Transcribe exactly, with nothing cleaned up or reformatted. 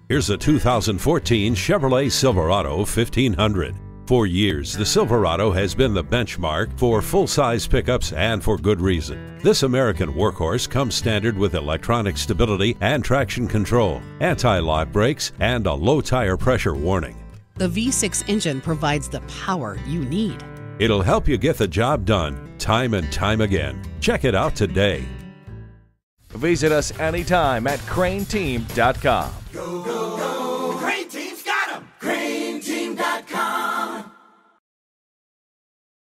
Here's a two thousand fourteen Chevrolet Silverado fifteen hundred. For years, the Silverado has been the benchmark for full-size pickups, and for good reason. This American workhorse comes standard with electronic stability and traction control, anti-lock brakes, and a low tire pressure warning. The V six engine provides the power you need. It'll help you get the job done time and time again. Check it out today. Visit us anytime at crain team dot com. Go, go.